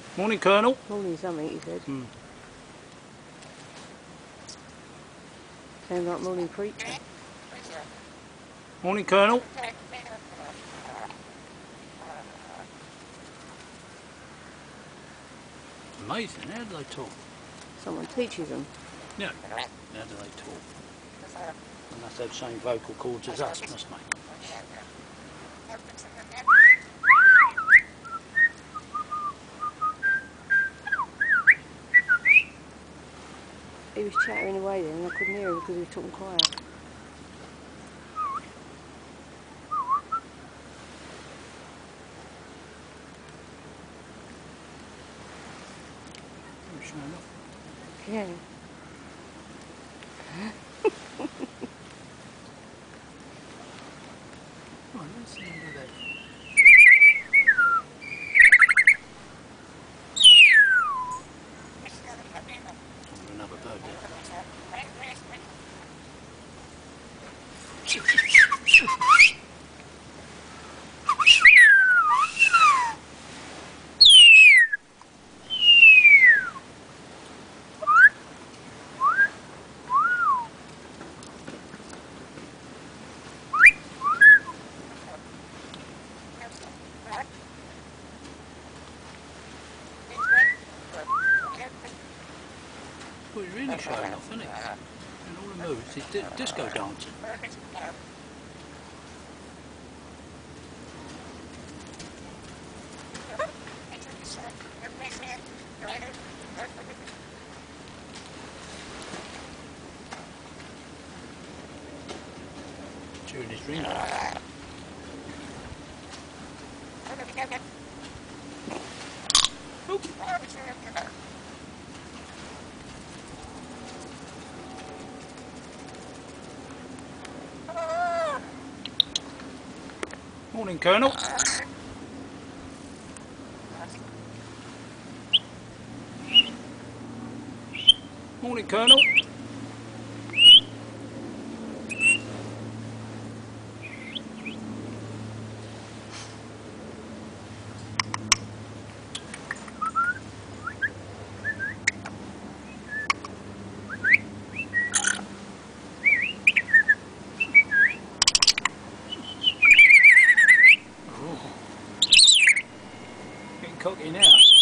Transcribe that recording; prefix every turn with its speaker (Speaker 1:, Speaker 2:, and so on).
Speaker 1: Morning, Colonel.
Speaker 2: Morning something, he said. Sounds like morning preacher.
Speaker 1: Morning, Colonel. Amazing, how do they talk?
Speaker 2: Someone teaches them.
Speaker 1: Yeah, how do they talk? They must have the same vocal cords as us, must they?
Speaker 2: He was chattering away then and I couldn't hear him because he was talking quiet.
Speaker 1: I'm showing off.
Speaker 2: Yeah.
Speaker 1: Right, let's see under there. Another bird there. Well, he's really showing off, isn't he? And all the moves, he's disco dancing. During his ring. Oh. Morning, Colonel. Morning, Colonel. Getting cocky now.